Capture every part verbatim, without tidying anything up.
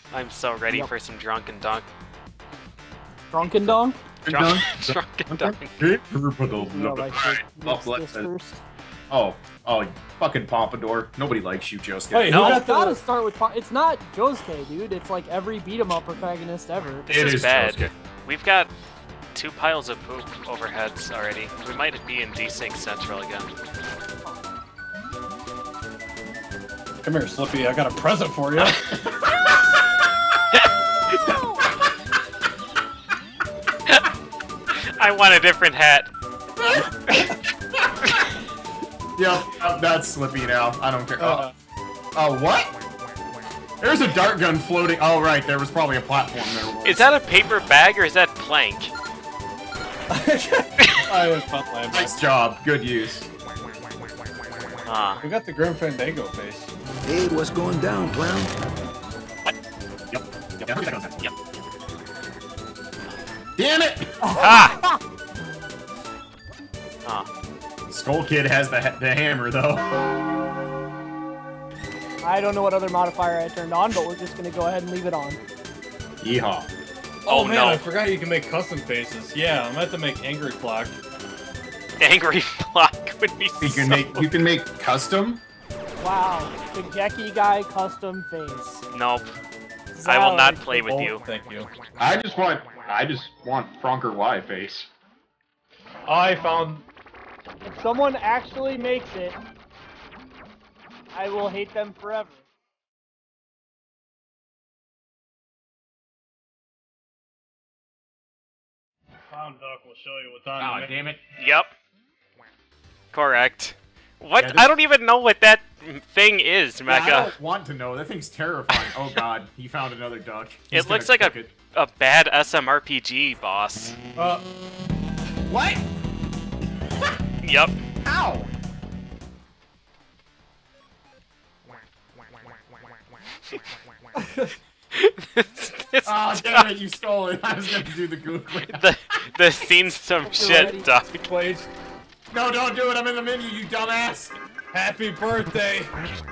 I'm so ready Yep. for some drunken dunk. Drunken Donk? Drunk, drunken dunk. Yeah, like, Alright, mix well, this let- first. Oh, oh, fucking Pompadour. Nobody likes you, Josuke. Wait, No. who I got gotta the... start with. Po- It's not Josuke, dude. It's like every beat 'em up protagonist ever. This It is, is bad. Josuke. We've got two piles of poop overheads already. We might be in Desync Central again. Come here, Slippy. I got a present for you. I want a different hat. Yep, uh, that's Slippy now. I don't care. Uh, Oh, oh, what? There's a dart gun floating. Oh, right. There was probably a platform there. Once. Is that a paper bag or is that plank? I have fun land. Nice job. Good use. Ah. We got the Grim Fandango face. Hey, what's going down, clown? Yep. Yep. Yep. Damn it! Ah! Ah. Skull Kid has the, ha the hammer, though. I don't know what other modifier I turned on, but we're just gonna go ahead and leave it on. Yeehaw. Oh, Oh, man, no. I forgot you can make custom faces. Yeah, I'm about to make Angry Clock. Angry block would be You so... can make you can make custom. Wow, the Jackie guy custom face. Nope. I will not Zalad. play with Oh, you. thank you. I just want I just want Fronker Y face. I found... If someone actually makes it, I will hate them forever. Clown Duck will show you what's on Oh, the damn it. Yep. Correct. What? Yeah, this- I don't even know what that thing is, Yeah, I Mecha. don't want to know. That thing's terrifying. Oh god, he found another duck. He's It looks gonna like a, cook it. a bad S M R P G boss. Uh, What? Yep. Ow! this, this Oh damn it! You stole it. I was gonna do the googling. the the scene's some You're shit, ready. Doc. wait. No, don't do it. I'm in the menu, you dumbass. Happy birthday!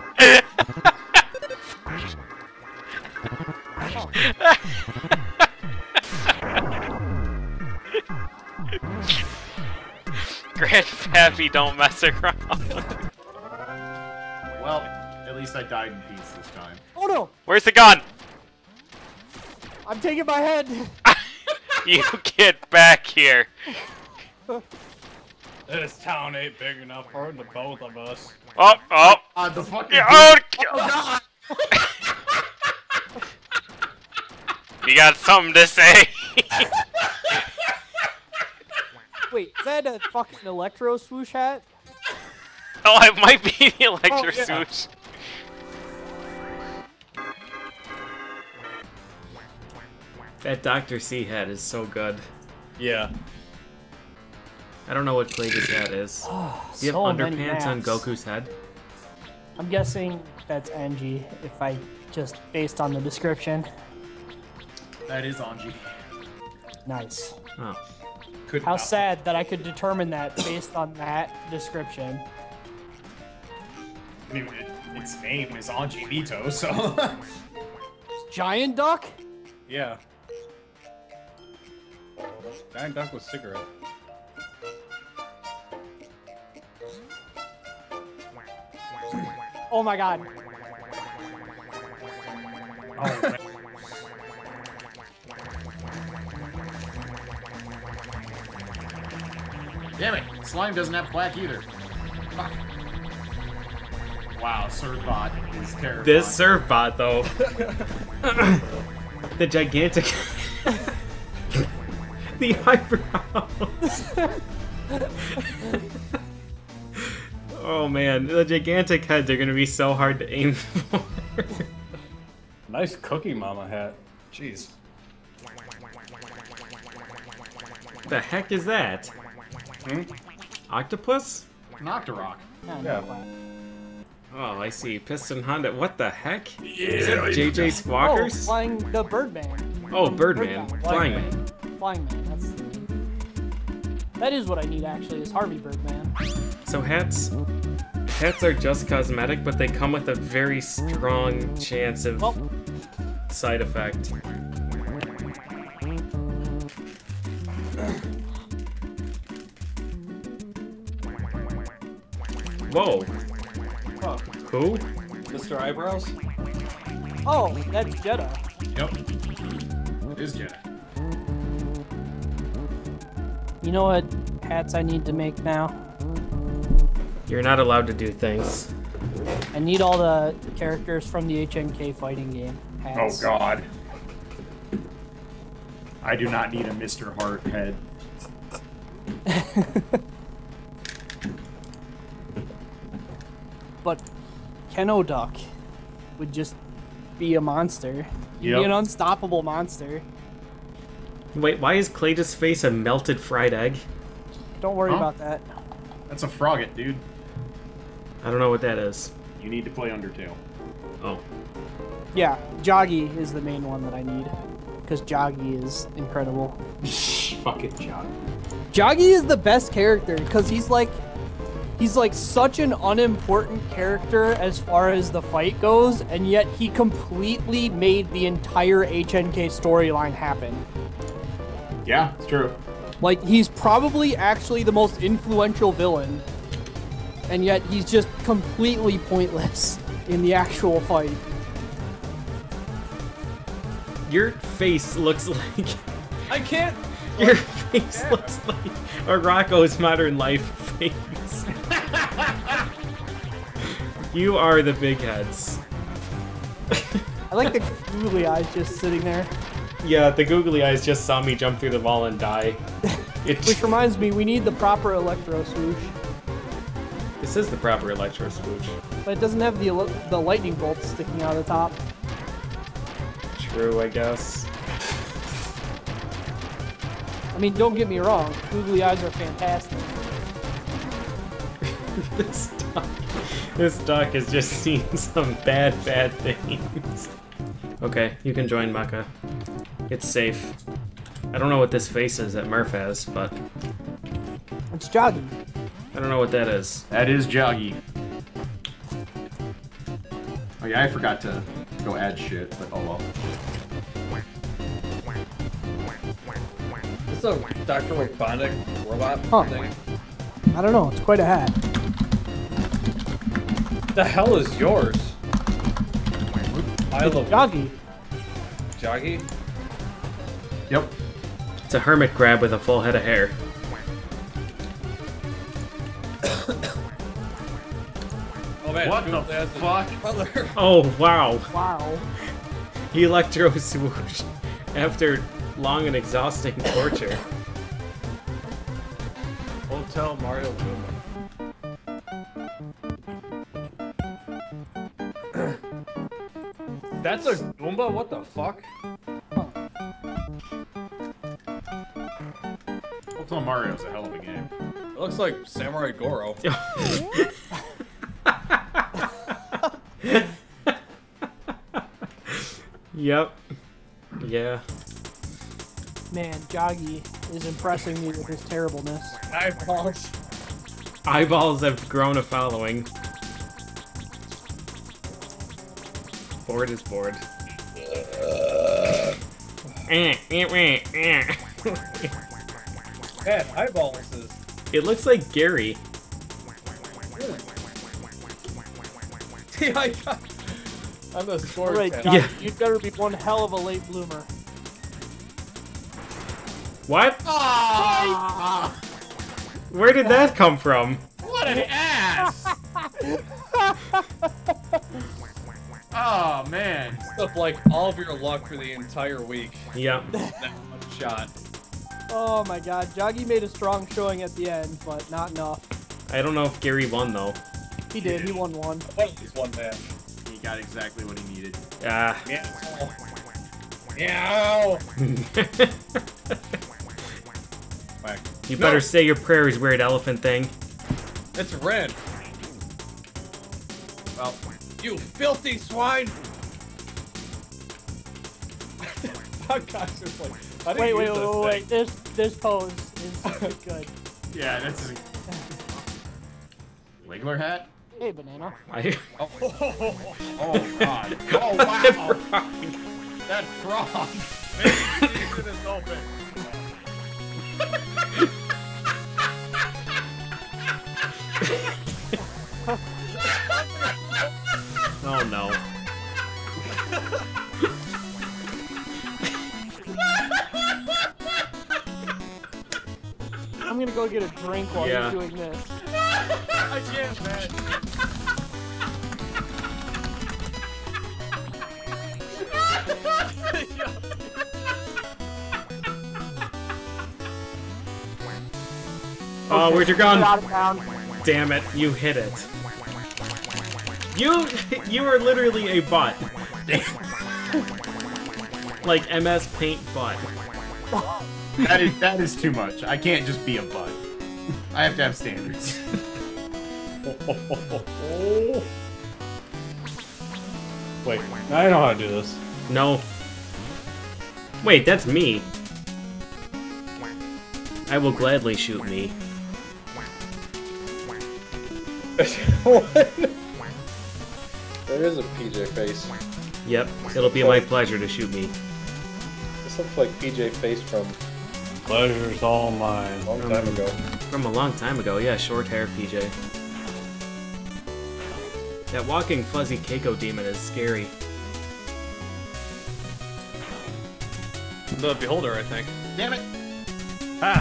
Grandpappy, don't mess around. Well, at least I died in peace this time. Oh no! Where's the gun? I'm taking my head! You get back here. This town ain't big enough for the both of us. Oh, oh. Uh, the fucking. Yeah, oh, Oh god! You got something to say? Wait, is that a fucking electro swoosh hat? Oh, it might be the electro Oh, yeah. swoosh. That Doctor C hat is so good. Yeah. I don't know what Plague's hat is. Oh, Do you have so many underpants on maps. Goku's head? I'm guessing that's Angie, if I just based on the description. That is Anji. Nice. Oh. Could How not- sad that I could determine that based on that description. I mean, it, its name is Anji Nito, so. Giant duck? Yeah. Giant Duck with cigarette. Oh my god. Oh, man. Damn it! Slime doesn't have quack either. Fuck. Wow, Servbot is terrifying. This serve bot, though. The gigantic. The eyebrows. Oh man, the gigantic heads are gonna be so hard to aim for. Nice Cookie Mama hat. Jeez. The heck is that? Hmm? Octopus? Nocturok. No, Yeah. no quack. Oh, I see. Piston Honda. What the heck? Yeah. J J Oh, Squawkers? flying the Birdman. Oh, Birdman. Birdman. Flying Man. Flying Man, that's... That is what I need, actually, is Harvey Birdman. So hats... Hats are just cosmetic, but they come with a very strong chance of Well, side effect. Whoa. Huh. Who? Mister Eyebrows? Oh, that's Jeddah. Yep. It is Jeddah. You know what hats I need to make now? You're not allowed to do things. I need all the characters from the H N K fighting game Oh hats. God. I do not need a Mister Hart head. But Kenoduck would just be a monster. He'd Yep. be an unstoppable monster. Wait, why is Claytus' face a melted fried egg? Don't worry Huh? about that. That's a Frogget, dude. I don't know what that is. You need to play Undertale. Oh. Yeah, Joggy is the main one that I need. Because Joggy is incredible. Fucking John. Joggy is the best character because he's like he's like such an unimportant character as far as the fight goes, and yet he completely made the entire H N K storyline happen. Yeah, it's true. Like, he's probably actually the most influential villain, and yet he's just completely pointless in the actual fight. Your face looks like... I can't. Your face looks like a Rocco's Modern Life face. You are the big heads. I like the googly eyes just sitting there. Yeah, the googly eyes just saw me jump through the wall and die. It, Which reminds me, we need the proper electro swoosh. this is the proper electro swoosh. But it doesn't have the ele- the lightning bolts sticking out of the top. True, I guess. I mean, don't get me wrong, googly eyes are fantastic. This duck, this duck has just seen some bad, bad things. Okay, you can join Mecha. It's safe. I don't know what this face is that Murph has, but It's Joggy. I don't know what that is. That is Joggy. Oh yeah, I forgot to go add shit, but oh well. Is this a Doctor Robotnik robot Huh. thing? I don't know, it's quite a hat. The hell is yours? I It's love Joggy. Joggy. Yep. It's a hermit crab with a full head of hair. Oh man, What Google the has a fuck? color. Oh, wow. Wow. He electro swooshed after long and exhausting torture. Hotel Mario Goomba. That's a Goomba? What the fuck? Hotel Mario's a hell of a game. It looks like Samurai Goro. Yep. Yeah. Man, Joggy is impressing me with his terribleness. Eyeballs. Eyeballs have grown a following. Bored is bored. Eh, eh, eh, eh. Man, eyeballs is. It looks like Gary. See, I got. I'm the score. Right, tab. Joggy, Yeah. you'd better be one hell of a late bloomer. What? Ah! Where did that come from? What an ass! Oh man. Up like all of your luck for the entire week. Yep. That one shot. Oh my god, Joggy made a strong showing at the end, but not enough. I don't know if Gary won though. He did, he won one. What at least one match. He got exactly what he needed. Ah. Meow. Meow. Whack. You No. better say your prayers, weird elephant thing. It's red. Well, You filthy swine! Oh gosh, it's like. I didn't Wait, wait, use wait, this wait, wait. thing. This, this pose is good. yeah, that's a Wiggler hat. Hey, Banana. I... Oh god. Oh wow. That's wrong. Maybe season is open. Oh no. I'm gonna go get a drink while Yeah. you're doing this. I can't, man. Oh, where'd you gone? Get out of town. Damn it, you hit it. You you are literally a butt. Like M S Paint butt. That is that is too much. I can't just be a butt. I have to have standards. Wait, now I know how to do this. No. Wait, that's me. I will gladly shoot me. What? There is a P J face. Yep, it'll be my pleasure to shoot me. This looks like P J face from Pleasure's all mine. a long time ago. From a long time ago, yeah, short hair P J. That walking fuzzy Keiko demon is scary. The Beholder, I think. Damn it! Ah!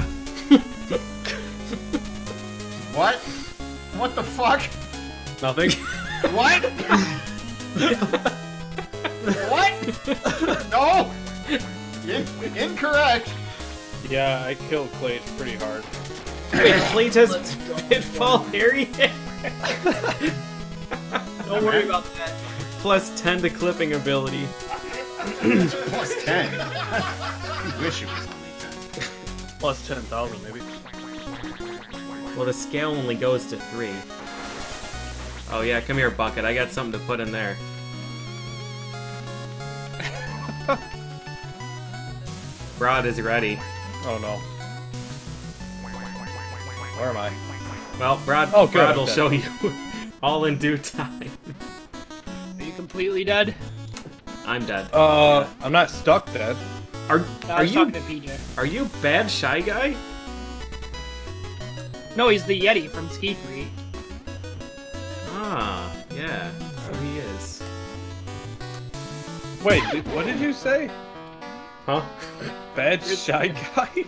What? What the fuck? Nothing. What? What? No! In incorrect! Yeah, I killed Clay pretty hard. Wait, Plate has Pitfall Harry Don't worry about that. plus ten to clipping ability. Plus ten. I wish it was only ten. Plus ten thousand, maybe. Well, the scale only goes to three. Oh yeah, come here, Bucket. I got something to put in there. Broad is ready. Oh no. Where am I? Well, Broad, Oh, good, Broad I'm will dead. show you all in due time. Are you completely dead? I'm dead. Uh, I'm not stuck dead. Are I are was you talking to P J. are you bad Shy Guy? No, he's the Yeti from Ski Free. Ah, yeah, so he is. Wait, did, what did you say? Huh? Bad Shy Guy?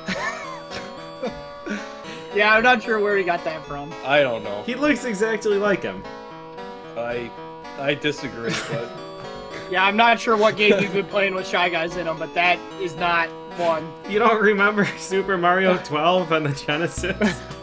Yeah, I'm not sure where he got that from. I don't know. He looks exactly like him. I I disagree, but Yeah, I'm not sure what game you've been playing with Shy Guys in them, but that is not one. You don't remember Super Mario twelve on the Genesis?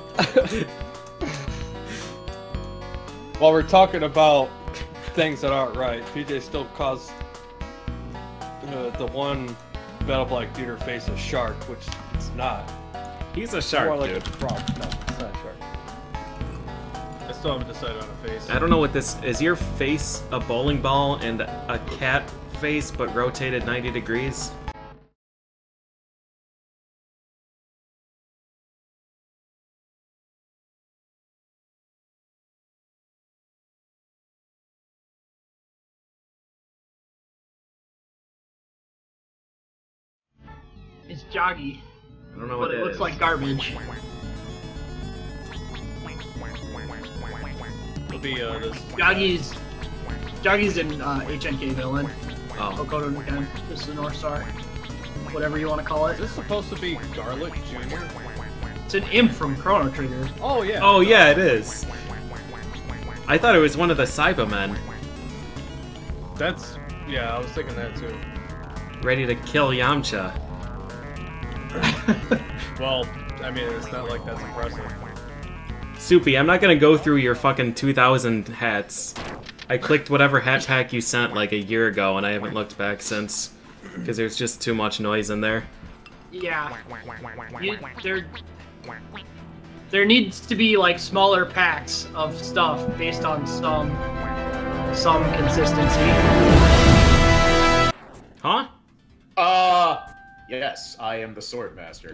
while we're talking about things that aren't right, P J still calls uh, the one Battle Black Theater face a shark, which it's not. He's a More shark, like dude. a frog. No, it's not a shark. I still haven't decided on a face. I don't know what this is. Your face a bowling ball and a cat face, but rotated ninety degrees? It's Joggy, I don't know but what it that looks is. like garbage. It'll be uh, this. Joggy's Joggy's an uh, H N K villain. Oh, Hokoto no Ken, just the North Star, whatever you want to call Is it. this supposed to be Garlic Junior? It's an imp from Chrono Trigger. Oh yeah. oh yeah, it is. I thought it was one of the Cybermen, That's yeah. I was thinking that too. ready to kill Yamcha. Well, I mean, it's not like that's impressive. Soupy, I'm not gonna go through your fucking two thousand hats. I clicked whatever hat pack you sent like a year ago, and I haven't looked back since. Because there's just too much noise in there. Yeah. You, there, there needs to be like smaller packs of stuff based on some some consistency. Huh? Uh, yes, I am the sword master.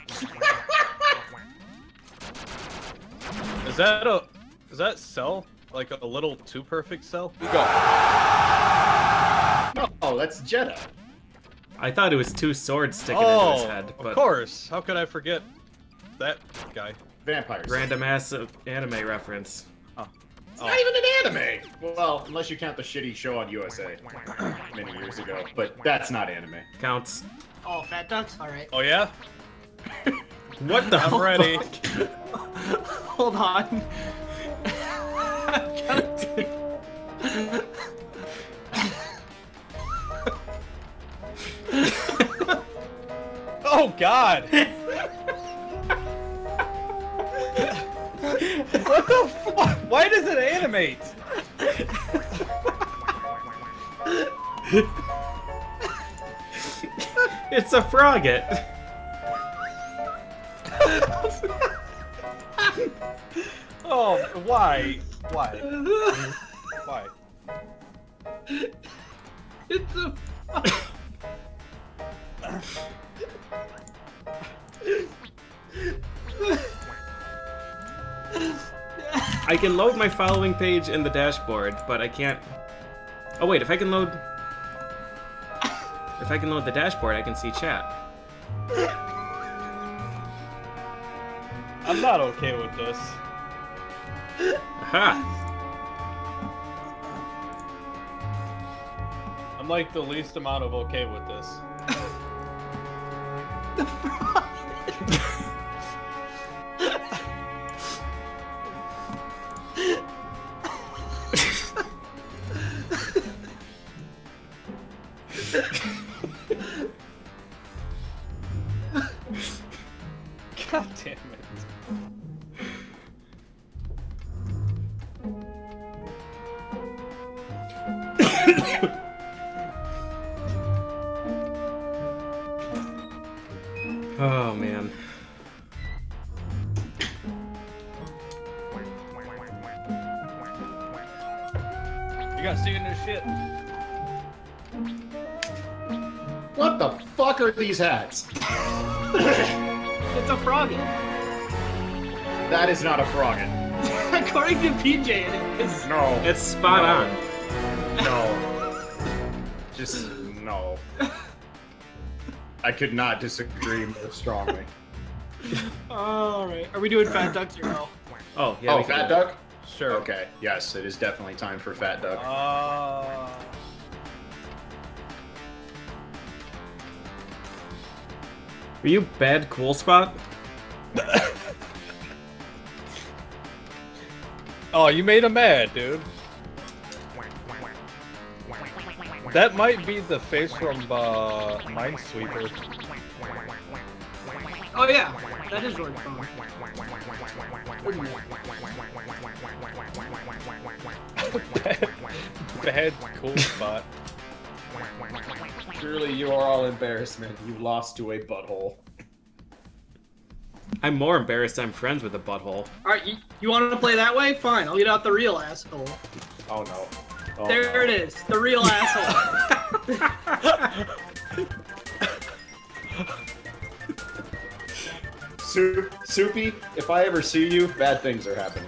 Is that a? Is that Cell like a little too perfect cell? Go. Oh, that's Jeddah. I thought it was two swords sticking Oh, into his head, but of course. How could I forget that guy? Vampires. random ass anime reference. Oh. It's not even an anime! Well, unless you count the shitty show on U S A many years ago, but that's not anime. Counts. Oh, Fat Ducks? Alright. Oh yeah? What the I'm ready. Hold on. Oh god! What the fuck? Why does it animate? It's a frogget. Oh, why? Why? Why? It's a... I can load my following page in the dashboard, but I can't... Oh wait, if I can load... If I can load the dashboard, I can see chat. I'm not okay with this. Aha! I'm like the least amount of okay with this. God damn it. Oh man. You gotta see in this shit. What the fuck are these hats? It's a froggy. That is not a frogget. According to P J, it is. No. It's spot No. on. No. Just no. I could not disagree more strongly. Alright. Are we doing Fat Ducks or no? Oh, yeah. Oh, we can Fat do it. Duck? Sure. Okay, yes, it is definitely time for Fat Duck. Uh... Were you bad cool spot? Oh, you made him mad, dude. That might be the face from uh, Minesweeper. Oh yeah, that is Lord Phone. bad, bad cool spot. Surely you are all embarrassment. You lost to a butthole. I'm more embarrassed I'm friends with a butthole. Alright, you, you want to play that way? Fine, I'll get out the real asshole. Oh no. Oh, there no. it is, the real asshole. Soup, Soupy, if I ever see you, bad things are happening.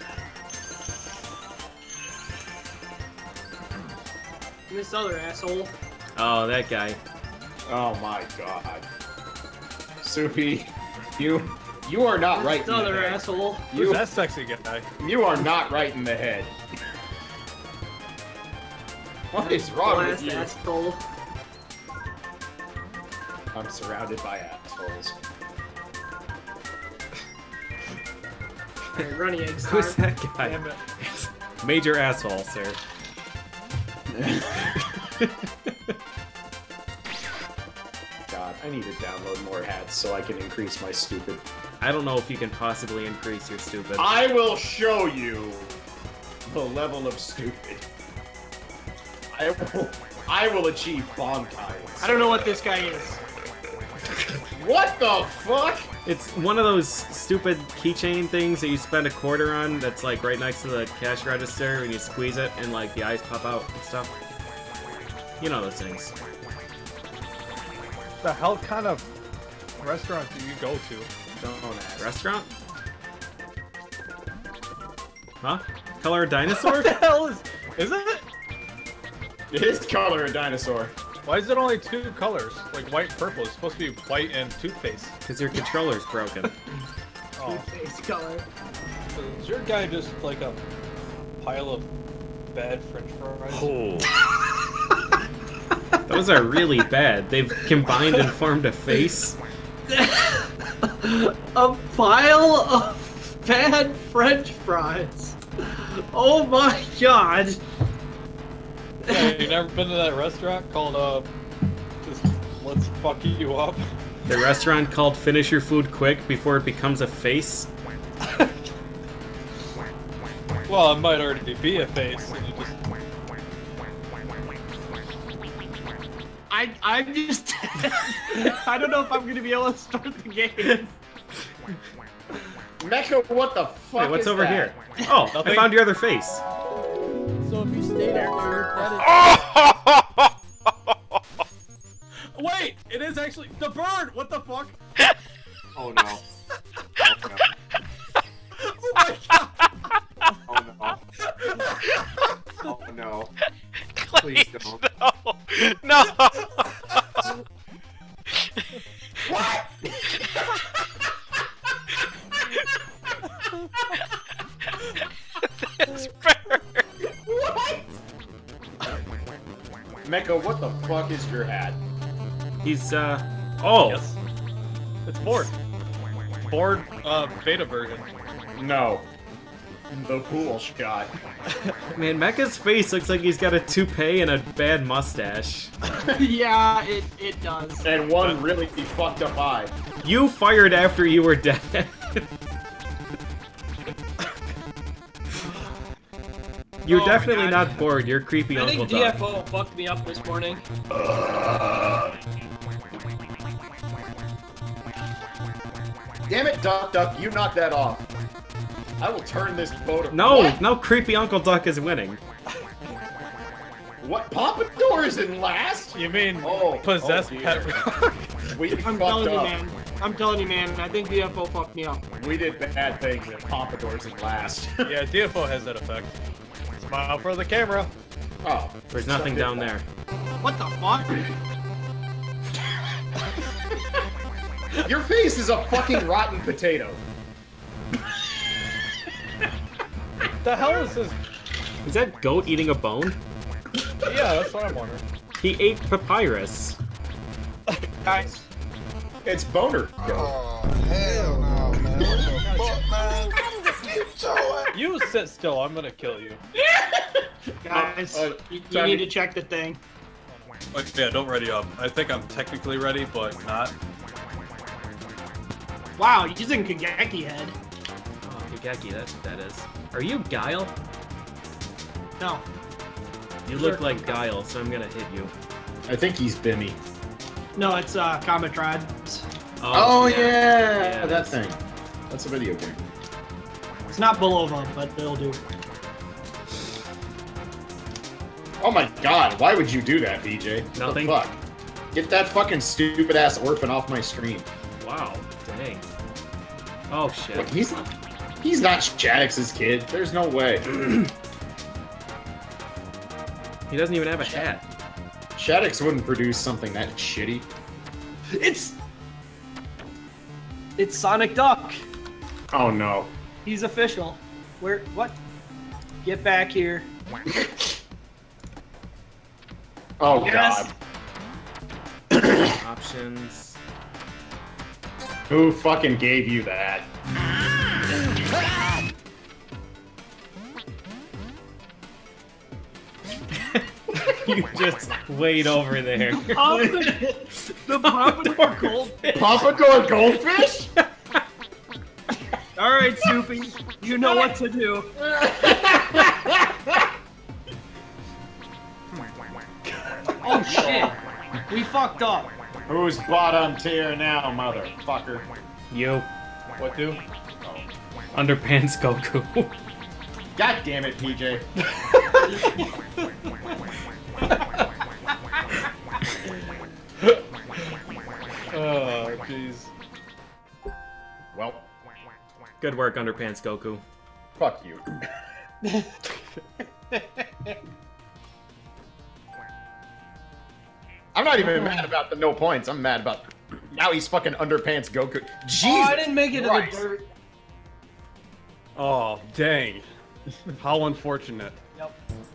And this other asshole. Oh, that guy. Oh my god. Soupy, you you are not right This in the other head. asshole. Who's You, that sexy guy? you are not right in the head. What is wrong with Last you? asshole. I'm surrounded by assholes. Alright, runny eggs time. Who's that guy? Damn it. Major asshole, sir. God, I need to download more hats so I can increase my stupid. I don't know if you can possibly increase your stupid. I will show you the level of stupid. I will, I will achieve bomb tiles. I don't know what this guy is. What the fuck? It's one of those stupid keychain things that you spend a quarter on that's like right next to the cash register and you squeeze it and like the eyes pop out and stuff. You know those things. The hell kind of restaurant do you go to? Don't ask. Restaurant? Huh? Color dinosaur? What the hell is... Is it? It is color a dinosaur. Why is it only two colors? Like white and purple. It's supposed to be white and toothpaste. Because your controller's broken. Oh. Face color. Is your guy just like a pile of bad French fries? Oh. Those are really bad. They've combined and formed a face. A pile of bad French fries. Oh my god. Yeah, you never been to that restaurant called, uh, just let's fuck you up? The restaurant called Finish Your Food Quick before it becomes a face? Well, it might already be a face, and you just... I, I'm just... I don't know if I'm gonna be able to start the game. Mecha, what the fuck Wait, what's is over that? here? Oh, Nothing. I found your other face. So if you stay there, that is... Wait! It is actually the bird! What the fuck? Oh no. Oh my god. Oh no. Oh no. Please don't. No! No! What? This bird! What? Mecha, what the fuck is your hat? He's, uh... Oh! Yes. It's board. Board, uh, beta version. No. The pool shot. Man, Mecha's face looks like he's got a toupee and a bad mustache. Yeah, it, it does. And one really fucked up eye. You fired after you were dead. You're Oh, definitely God. not bored, you're creepy I Uncle think Duck. D F O fucked me up this morning. Damn it, Duck Duck, you knocked that off. I will turn this boat around. No, What? no, creepy Uncle Duck is winning. What? Pompadour is in last? You mean Oh, possessed oh, pet dear. rock? We I'm fucked telling you, up. man. I'm telling you, man. I think D F O fucked me up. We did bad things and Pompadour's in last. Yeah, D F O has that effect. Smile for the camera. Oh. There's nothing down there. What the fuck? Your face is a fucking rotten potato. The hell is this? Is that goat eating a bone? Yeah, that's what I'm wondering. He ate papyrus. Guys. It's boner. Oh, hell no, man. What the fuck, man? You sit still, I'm gonna kill you. Guys, Uh, uh, you, you Johnny. need to check the thing. Like, yeah, don't ready up. I think I'm technically ready, but not. Wow, you're using Kageki head. Oh, Kageki, that's what that is. Are you Guile? No. You look like Guile, so I'm gonna hit you. I think he's Bimmy. No, it's uh, Cometrod. Oh, yeah, Yeah, that thing. That's a video game. It's not Bulova, but it'll do. Oh my god, why would you do that, B J? Nothing. What the fuck? Get that fucking stupid ass orphan off my screen. Wow, dang. Oh shit. Look, he's not. He's not Shaddix's kid. There's no way. He doesn't even have a hat. Shaddix wouldn't produce something that shitty. It's... It's Sonic Duck. Oh no. He's official. Where... What? Get back here. Oh Yes. god. Options. Who fucking gave you that? You just wait over there. Oh, the, the Pompadour Goldfish. Pompadour goldfish? Alright, Soupy. You know what to do. Oh shit. We fucked up. Who's bottom tier now, motherfucker? You. What do? Underpants Goku. God damn it, P J. Oh, jeez. Well, Good work, Underpants Goku. fuck you. I'm not even mad about the no points. I'm mad about now he's fucking underpants Goku. Jesus Oh, I didn't make it Christ. to the dirt. Oh, dang. How unfortunate. Yep.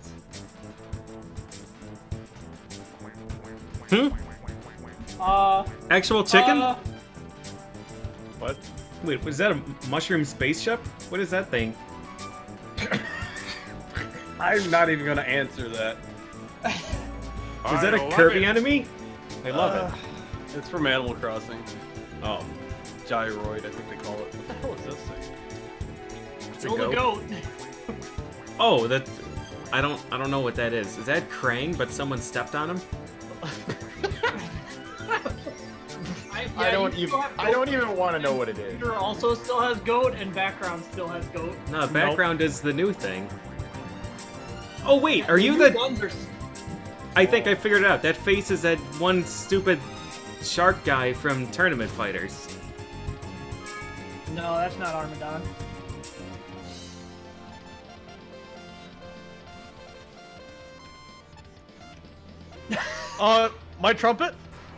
Hmm? Uh. Actual chicken? Uh, What? Wait, was that a mushroom spaceship? What is that thing? I'm not even gonna answer that. Was that a love Kirby it. enemy? I love Uh, It's from Animal Crossing. it. Oh. Gyroid, I think they call it. What the hell is this thing? It's a kill the goat. goat. Oh, that... I don't I don't know what that is. Is that Krang, but someone stepped on him? I, I yeah, don't you even still have I goat. don't even want to know what it is. Computer also still has goat, and background still has goat. No, background is the new thing. Oh wait, are you new the... guns are s- I think I figured it out. That face is that one stupid shark guy from Tournament Fighters. No, that's not Armadon. Uh, my trumpet?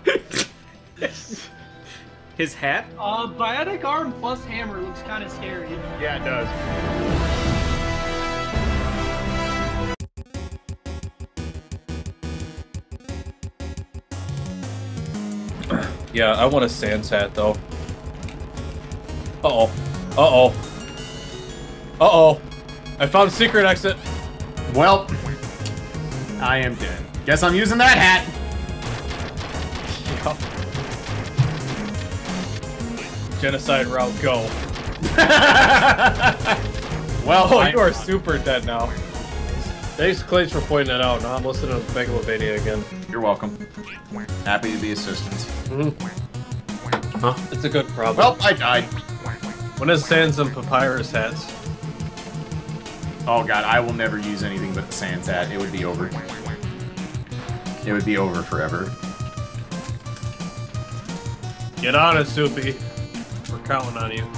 His hat? Uh, Bionic Arm plus Hammer looks kind of scary. Yeah, it does. Yeah, I want a Sans hat though. Uh oh. Uh oh. Uh oh. I found a secret exit. Well, I am dead. Guess I'm using that hat. Genocide route, go. Well, Oh, I- you are super dead now. Thanks, Clays, for pointing that out. Now I'm listening to Megalovania again. You're welcome. Happy to be assistance. Mm-hmm. Huh? It's a good problem. Well, I died. When is Sans and Papyrus hats? Oh god, I will never use anything but the Sans hat. It would be over. It would be over forever. Get on it, Soupy. We're counting on you.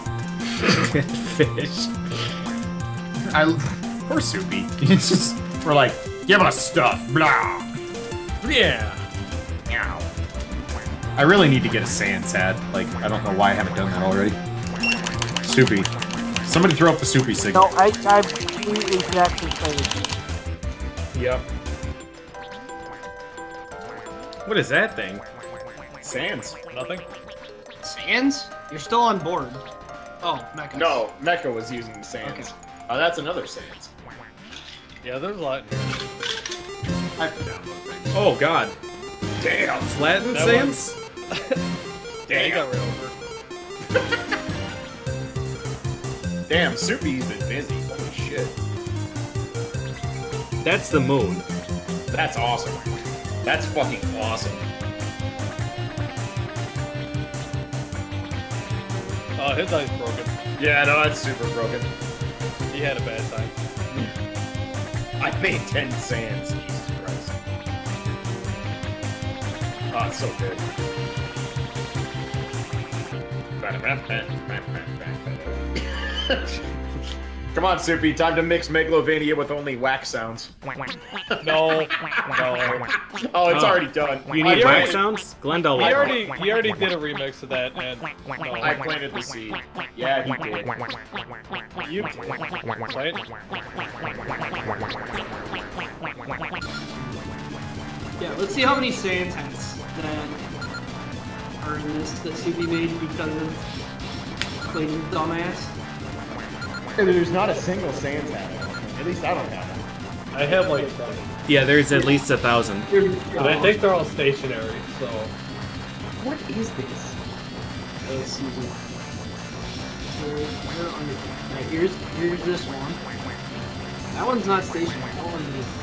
Fish. I poor Soupy. It's just we're like, give us stuff, blah. Yeah. Meow. I really need to get a Sans hat. Like, I don't know why I haven't done that already. Soupy. Somebody throw up the Soupy signal. No, I, I completely exactly played. Yep. What is that thing? Sans. Nothing? Sans? You're still on board. Oh, Mecha. No, Mecha was using Sans. Okay. Oh, that's another Sans. Yeah, there's a lot. I forgot about that. Oh god. Damn. Flattened That Sans? Yeah, Damn. you got ran over. Damn, Soupy's been busy. Holy shit. That's the moon. That's awesome. That's fucking awesome. Oh, his eye's broken. Yeah, no, that's super broken. He had a bad time. I made ten Sans. Jesus Christ. Oh, it's so good. Come on, Soupy. Time to mix Megalovania with only whack sounds. No. No. Oh, it's Oh. already done. You I need planted- whack sounds? Glendale. He will. already, he already did a remix of that, and no. I planted the seed. Yeah, he did. You did. Right? Yeah, let's see how many Sans hats that are in this that Subi made because of Clayton's dumbass. There's not a single Sans hat. At least I don't have one. I have like, Yeah, there's at least a thousand. but I think they're all stationary, so. What is this? Let's see. Where- where are you? Right, here's here's this one. That one's not stationary. That one is.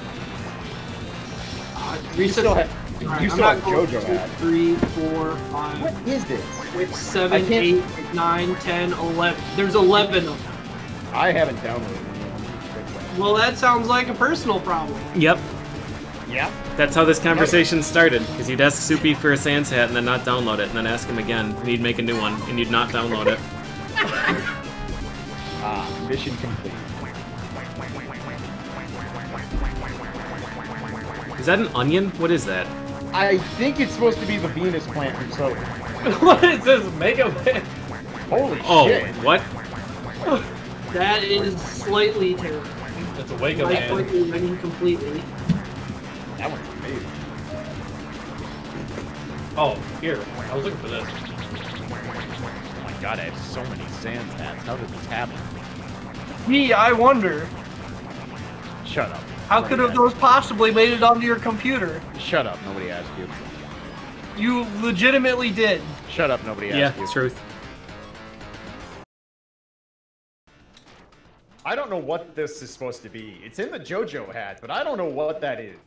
Uh, reset. still have- Alright, you I'm still not have going JoJo two, hat. three, four, five, What is this? six, seven, I can't- eight, nine, ten, eleven. There's eleven of them. I haven't downloaded any. Well, that sounds like a personal problem. Yep. Yeah. That's how this conversation started. Because you'd ask Soupy for a Sans hat and then not download it, and then ask him again, and he'd make a new one, and you'd not download it. Ah, mission complete. that an onion? What is that? I think it's supposed to be the Venus plant from Soda. What is this, Mega Man? Holy Oh, shit. what? That is slightly terrifying. It's a Mega Like, Man. slightly, I mean completely. That one's amazing. Oh, here. I was looking for this. Oh my god, I have so many Sans hats. How did this happen? Me, I wonder, Shut up. how could have those possibly made it onto your computer? Shut up. Nobody asked you. You legitimately did. Shut up. Nobody asked Yeah, you. truth. I don't know what this is supposed to be. It's in the JoJo hat, but I don't know what that is.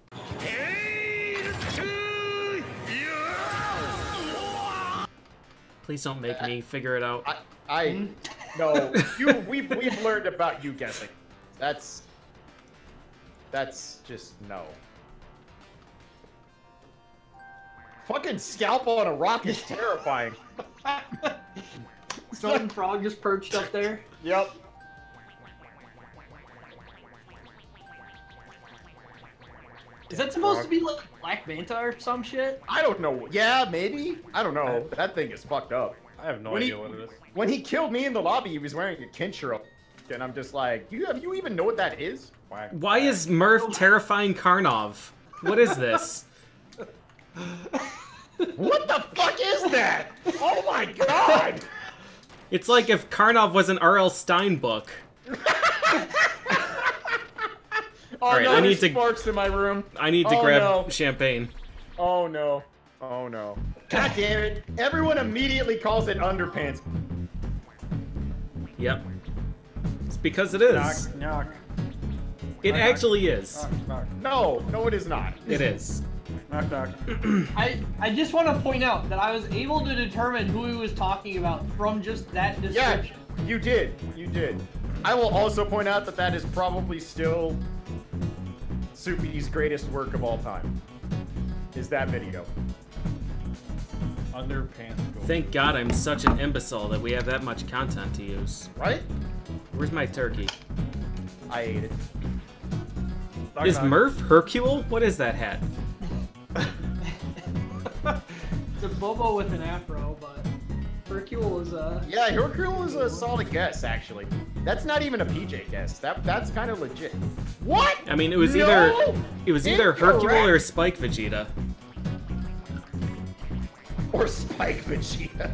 Please don't make me figure it out. I, I, no, you, we've, we've learned about you guessing. That's, that's just no. Fucking scalp on a rock is terrifying. Some frog just perched up there. Yep. Is that supposed to be like Black Manta or some shit? I don't know. Yeah, maybe. I don't know. That thing is fucked up. I have no When idea he- what it is. When he killed me in the lobby, he was wearing a Kinshiro, and I'm just like, you have you even know what that is? Whack. Why is Murph terrifying Karnov? What is this? What the fuck is that? Oh my god! It's like if Karnov was an R L Stein book. Oh Alright, no, I need there's to- sparks in my room. I need to Oh, grab no. champagne. Oh no. Oh no. God damn it. Everyone immediately calls it underpants. Yep. It's because it is. Knock, knock. It actually is. Knock, knock. No, no it is not. It is. Knock, knock. I I just want to point out that I was able to determine who he was talking about from just that Yeah, description. you did. You did. I will also point out that that is probably still Soupy's greatest work of all time. Is that video. Underpants. Go. Thank God I'm such an imbecile that we have that much content to use. Right? Where's my turkey? I ate it. Knock, Is knock. Murph Hercule? What is that hat? It's a Bobo with an afro, but Hercule is uh Yeah, Hercule is a solid guess, actually. That's not even a P J guess. That that's kind of legit. What? I mean, it was No! either it was either Hercule Incorrect. or Spike Vegeta. Or Spike Vegeta.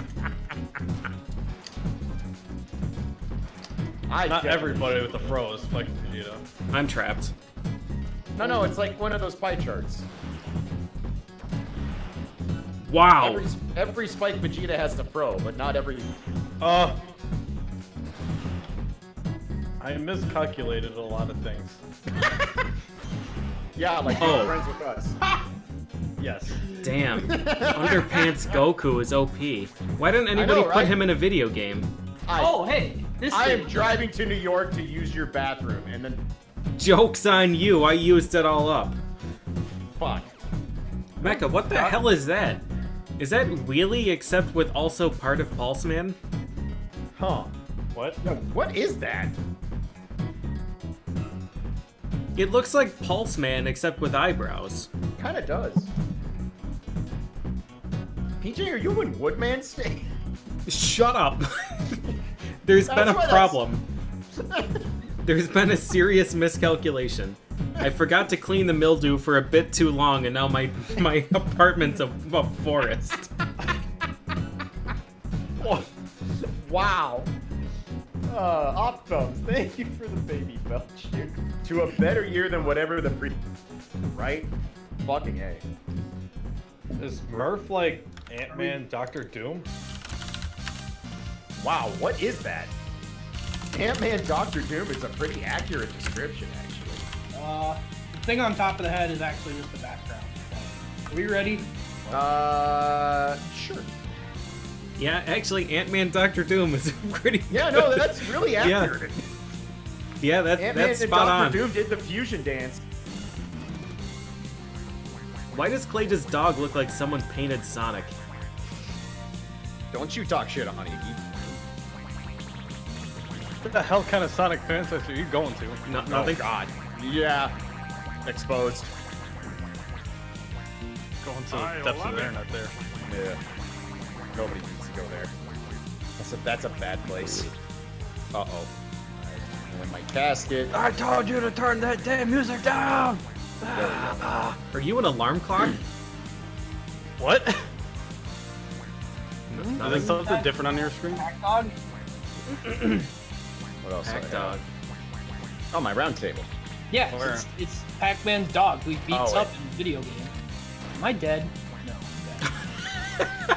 I Not definitely- everybody with the fro is Spike Vegeta. I'm trapped. No, no, it's like one of those pie charts. Wow. Every, every Spike Vegeta has the fro, but not every. Uh, I miscalculated a lot of things. Yeah, like Oh. friends with us. Yes. Damn. Underpants Goku is O P. Why didn't anybody know, put right? him in a video game? I, Oh, hey, this I am thing. driving to New York to use your bathroom, and then Joke's on you, I used it all up. fuck. Mecha, what the hell is that? Is that Wheelie except with also part of Pulse Man? Huh. What? Yo, what is that? It looks like Pulse Man except with eyebrows. Kind of does. P J, are you in Woodman State? Shut up. There's That's been a why that's- problem. There's been a serious miscalculation. I forgot to clean the mildew for a bit too long, and now my my apartment's a, a forest. Wow. Uh, Optums, thank you for the baby belt shoot. To a better year than whatever the pre. Right? Fucking A. Is Murph like Ant-Man, Doctor Doom? Wow, what is that? Ant-Man Doctor Doom is a pretty accurate description, actually. Uh, the thing on top of the head is actually just the background. Are we ready? Uh, sure. Yeah, actually, Ant-Man Doctor Doom is pretty Yeah, good. no, that's really Yeah. accurate. Yeah, that, Ant-Man that's and spot Doctor on. Doom did the fusion dance. Why does Clay's dog look like someone painted Sonic? Don't you talk shit on Honey. What the hell kind of Sonic fantasy are you going to? No, Oh, nothing. God. Yeah. Exposed. Going to the depths of the internet there. Yeah. Nobody needs to go there. That's a, that's a bad place. Uh-oh. And then my casket. I told you to turn that damn music down! Are you an alarm clock? What? Hmm? Is there something different on your screen? What else? do I Hack have? dog. Oh, my round table. Yeah, Where? it's, it's Pac-Man's dog who he beats Oh, up wait. in the video game. Am I dead? No, I'm dead.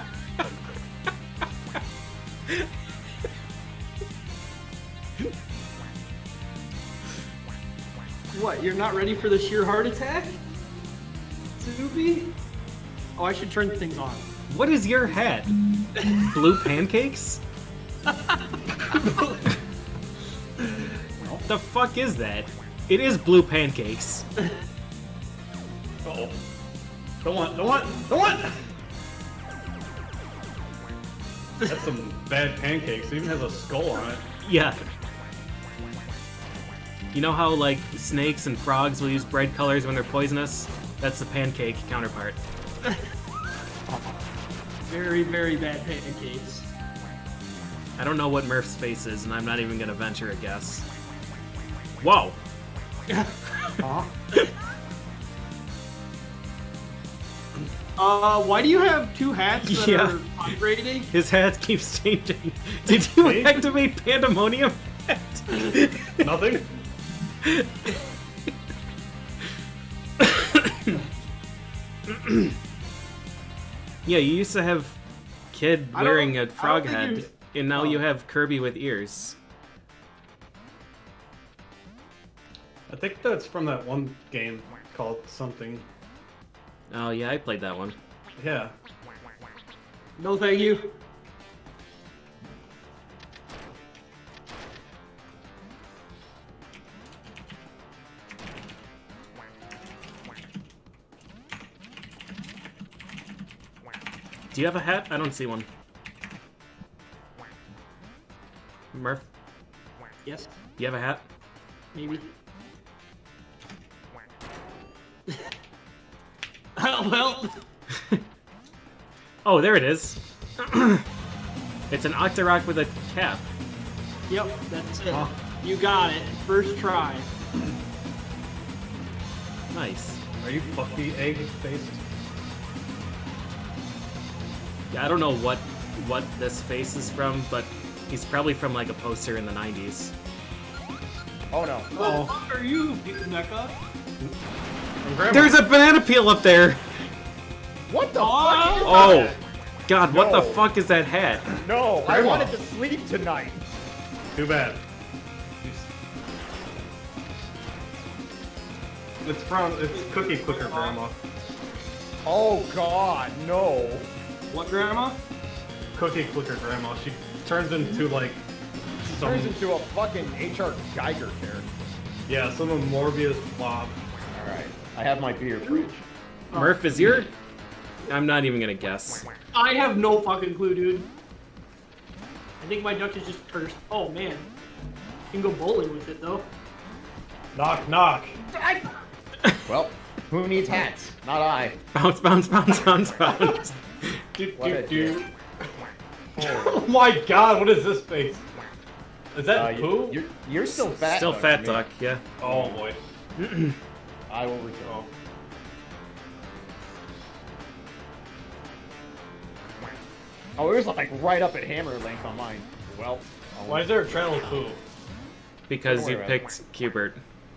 What, you're not ready for the sheer heart attack? Zuby? Oh, I should turn things on. What is your hat? Blue pancakes? The fuck is that? It is blue pancakes. Uh-oh. Don't want, don't want, don't want! That's some bad pancakes. It even has a skull on it. Yeah. You know how, like, snakes and frogs will use bright colors when they're poisonous? That's the pancake counterpart. Very, very bad pancakes. I don't know what Murph's face is, and I'm not even gonna venture a guess. Whoa! Uh, why do you have two hats that Yeah. are vibrating? His hat keeps changing. Did you Me? activate Pandemonium? Nothing? Yeah, you used to have Kid I don't- wearing I a don't frog think head, you- and now Oh. you have Kirby with ears. I think that's from that one game called something. Oh yeah, I played that one. Yeah. No, thank you. Do you have a hat? I don't see one. Murph, Yes, do you have a hat? maybe. Oh, well, Oh, there it is. It's an Octorok with a cap. yep, that's it. Oh. You got it. First try. Nice. Are you fucky egg faced? Yeah, I don't know what what this face is from, but he's probably from like a poster in the nineties. Oh no. What the fuck are you, Mecha? There's a banana peel up there! What the Oh. fuck? Is Oh! that? God, what the No. fuck is that hat? No, I Grandma. wanted to sleep tonight. Too bad. It's from, it's Cookie Clicker Grandma. Oh god, no. What, Grandma? Cookie Clicker Grandma. She turns into like some, Turns into a fucking H R Geiger character. yeah, some Morbius blob. Alright, I have my beer fridge. Murph, is your... I'm not even gonna guess. I have no fucking clue, dude. I think my duck is just cursed. Oh, man. You can go bowling with it, though. Knock, knock. Well, who needs hats? Not I. Bounce, bounce, bounce, bounce, bounce. Do, What do, a do. Oh my god, what is this face? Is that Uh, you- poo? You're, you're still fat. Still Duck, fat to me. duck, yeah. Oh boy. I will return. Oh, it was like right up at hammer length on mine. Well. I'll- Why is there a trail of poo? Because Don't you worry about picked Cubert.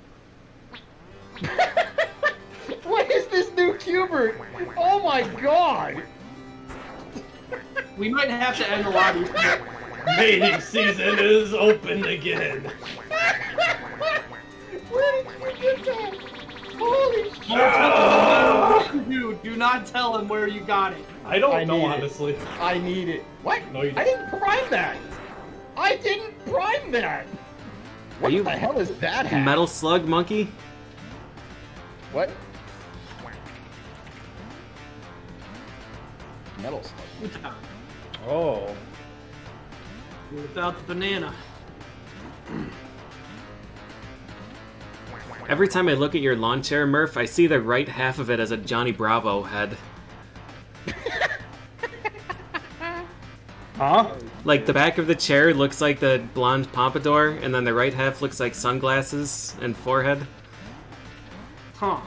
What is this new Cubert? Oh my god! We might have to end a lot of these. Mating season is open again. Where did you get that? Holy shit! What you do, do not tell him where you got it. I don't I know, need it. honestly. I need it. What? No, you I don't. didn't prime that! I didn't prime that! What you- the hell is that hat? Metal Slug Monkey? What? Metal slug. Oh. Without the banana. Every time I look at your lawn chair, Murph, I see the right half of it as a Johnny Bravo head. Huh? Like, the back of the chair looks like the blonde pompadour, and then the right half looks like sunglasses and forehead. Huh.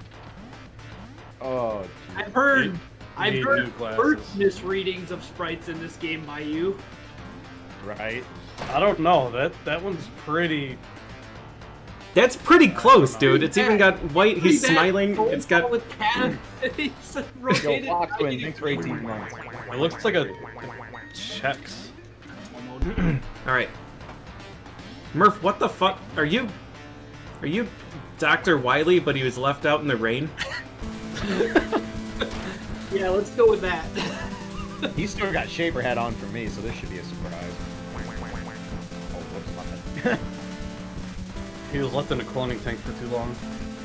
Oh, I've heard, I've need heard, new glasses. heard misreadings of sprites in this game by you. right. I don't know. That that one's pretty. That's pretty close, dude. It's even got white. He's Pretty bad. Smiling. Roll It's got. with cat face and Yo, rotated Foxwin, thanks for eighteen months. It looks like a checks. Alright. Murph, what the fuck? Are you. Are you Doctor Wily, but he was left out in the rain? Yeah, let's go with that. He's still got shaper hat on for me, so this should be a surprise. Oh, whoops, my bad. He was left in a cloning tank for too long.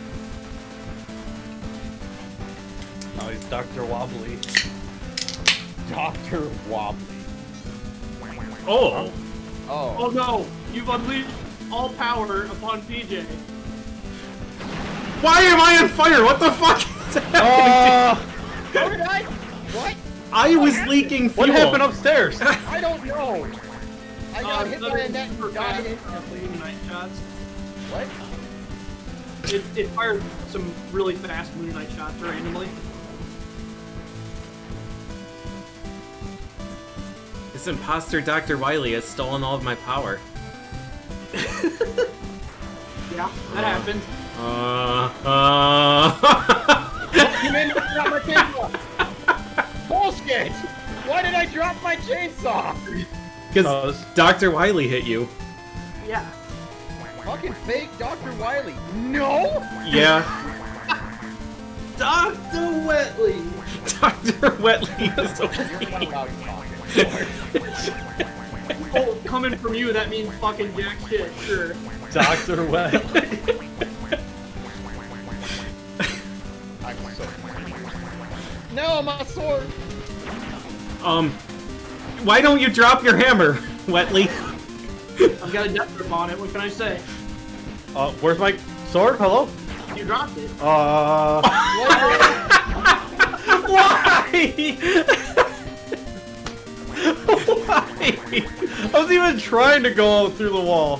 Now he's Doctor Wobbly. Doctor Wobbly. Oh! Oh. Oh no! You've unleashed all power upon P J. Why am I on fire? What the fuck is happening? Uh, how did I? What? I was leaking fuel. What happened upstairs? I don't know. I got Uh, hit the- by a net for and died. fast, uh, Moon Knight shots. What? It, it fired some really fast Moon Knight shots randomly. This imposter Doctor Wily has stolen all of my power. Yeah, that happened. Uh, uh... You made me drop my chainsaw. Bullshit! Why did I drop my chainsaw? Because Doctor Wily hit you. Yeah. Fucking fake Doctor Wily. No! Yeah. Doctor Wetley! Doctor Wetley is okay. Oh, coming from you, that means fucking jack shit, sure. Doctor Wetley. I'm so... No, my sword! Um, why don't you drop your hammer, Wetley? I've got a death grip on it, what can I say? Uh, where's my sword? Hello? You dropped it. Uh. Why? Why? I was even trying to go through the wall.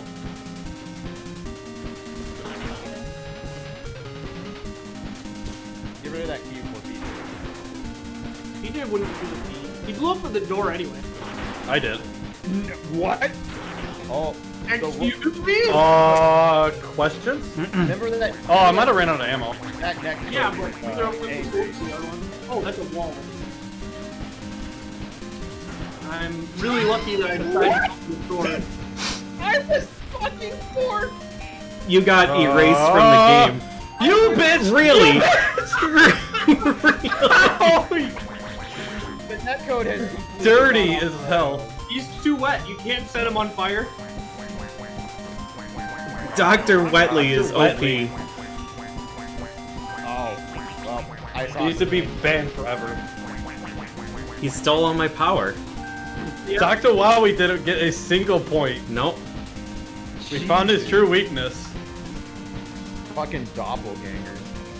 Get rid of that key for P J. P J wouldn't do the key. He blew up with the door anyway. I did. What? Oh. Excuse me? Uh, questions? Remember that? Oh, I might have ran out of ammo. That next Yeah, one, but uh, they're with hey. the other one. Oh, that's a wall. I'm really lucky that I decided to do the sword. I was fucking bored! You got erased Uh, from the game. You bitch! Really? Really? The netcode has... Dirty as hell. He's too wet. You can't set him on fire. Doctor Wetley is O P. Oh, well, I saw He needs to be banned forever. He stole all my power. Yeah. Doctor Wowie didn't get a single point. Nope. We found his true weakness. Fucking doppelganger.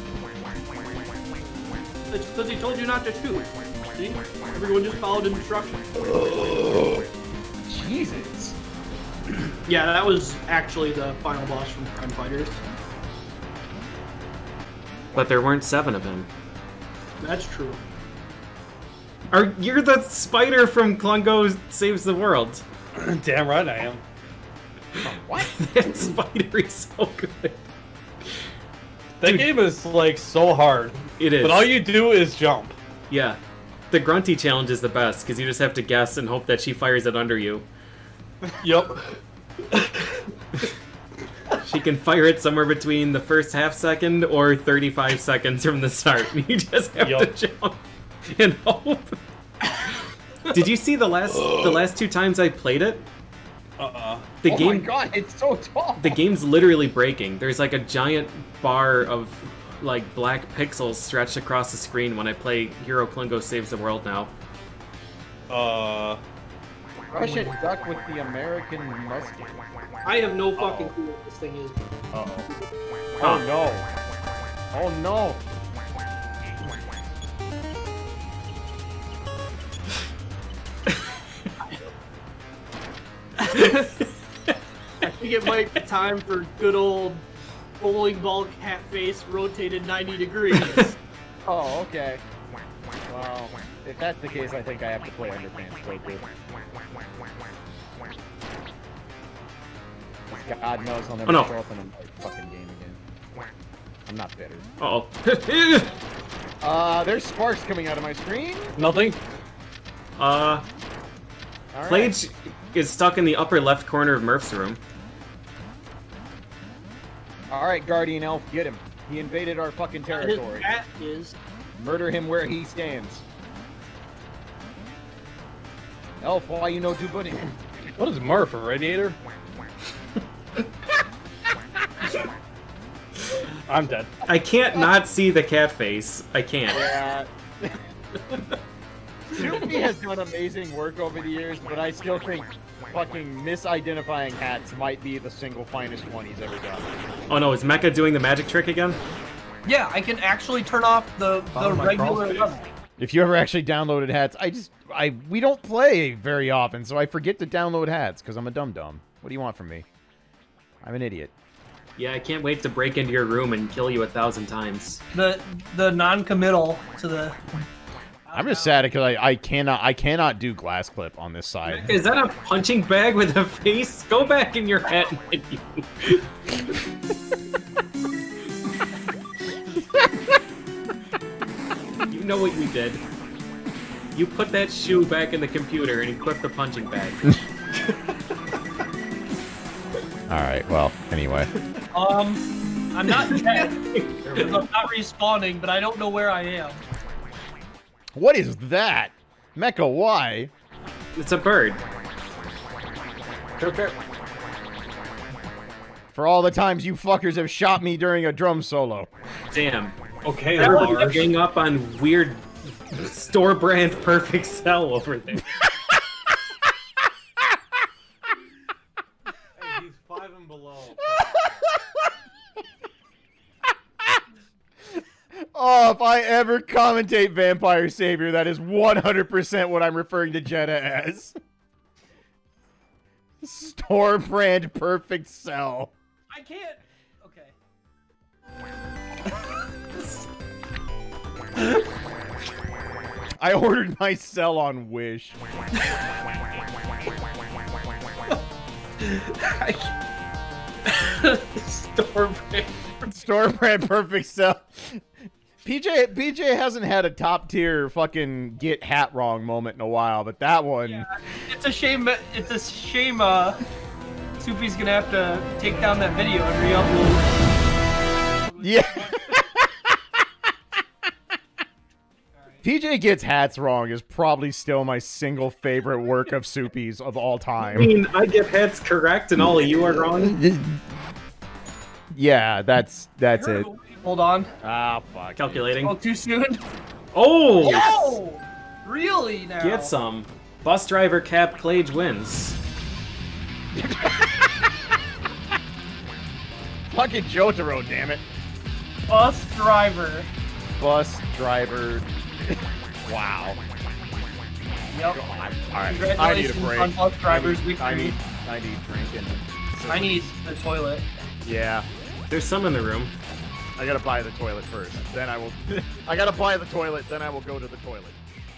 It's because he told you not to shoot. See? Everyone just followed instructions. Jesus. Yeah, that was actually the final boss from Crime Fighters. But there weren't seven of him. That's true. Are you're the spider from Klungo Saves the World? Damn right I am. What? That spider is so good. That Dude. game is like so hard. It is. But all you do is jump. Yeah. The Grunty challenge is the best because you just have to guess and hope that she fires it under you. Yup. She can fire it somewhere between the first half second or thirty-five seconds from the start. You just have Yup. to jump and hope. Did you see the last the last two times I played it? Uh-uh. The oh game my god, it's so tall! the game's literally breaking. There's like a giant bar of like black pixels stretched across the screen when I play Hero Klungo Saves the World now. Uh... Russian duck with the American musket. I have no fucking clue what this thing is. Uh-oh. Oh no. Oh no. I think it might be time for good old bowling ball cat face rotated ninety degrees. Oh, okay. Well, if that's the case, I think I have to play Underpants Goku. God knows I'll never Oh, no. show up in a fucking game again. I'm not bitter. Uh-oh. Uh, there's sparks coming out of my screen. Nothing. Uh, All right. Plage is stuck in the upper left corner of Murph's room. All right, Guardian Elf, get him. He invaded our fucking His territory. cat is. Murder him where he stands. Elf, why you no do buddy? What is Murph, a radiator? I'm dead. I can't not see the cat face. I can't. Yeah. Soupy has done amazing work over the years, but I still think fucking misidentifying hats might be the single finest one he's ever done. Oh no, is Mecha doing the magic trick again? Yeah, I can actually turn off the, the Follow my regular crawl space. level. If you ever actually downloaded hats, I just I we don't play very often, so I forget to download hats because I'm a dum dum. What do you want from me? I'm an idiot. Yeah, I can't wait to break into your room and kill you a thousand times. The the non-committal to the. I'm just sad because I, I cannot I cannot do glass clip on this side. Is that a punching bag with a face? Go back in your hat menu. You know what you did. You put that shoe back in the computer and equipped the punching bag. Alright, well, anyway. Um, I'm not dead. I'm not respawning, but I don't know where I am. What is that? Mecha, why? It's a bird. Okay. For all the times you fuckers have shot me during a drum solo. Damn. Okay, Everyone's ganging up on weird store brand Perfect Cell over there. Hey, he's five and below. Oh, if I ever commentate Vampire Savior, that is one hundred percent what I'm referring to Jenna as. Store brand Perfect Cell. I can't. Okay. I ordered my cell on Wish. Store brand. Store brand Perfect Cell. P J P J hasn't had a top tier fucking get hat wrong moment in a while, but that one. Yeah, it's a shame. It's a shame. Uh, Soupy's gonna have to take down that video and re-upload. Yeah. P J Gets Hats Wrong is probably still my single favorite work of Soupy's of all time. I mean, I get hats correct and all of you are wrong. Yeah, that's that's it. Hold on. Ah, fuck. Calculating. Oh, too soon. Oh! Oh, really now? Get some. Bus driver Cap Plage wins. Fucking Jotaro, damn it. Bus driver. Bus driver. Wow. Yep. Alright, I need a Congratulations break. on bus drivers. I need, I need, I need drinking. I need the toilet. Yeah. There's some in the room. I gotta buy the toilet first. Then I will. I gotta buy the toilet. Then I will go to the toilet.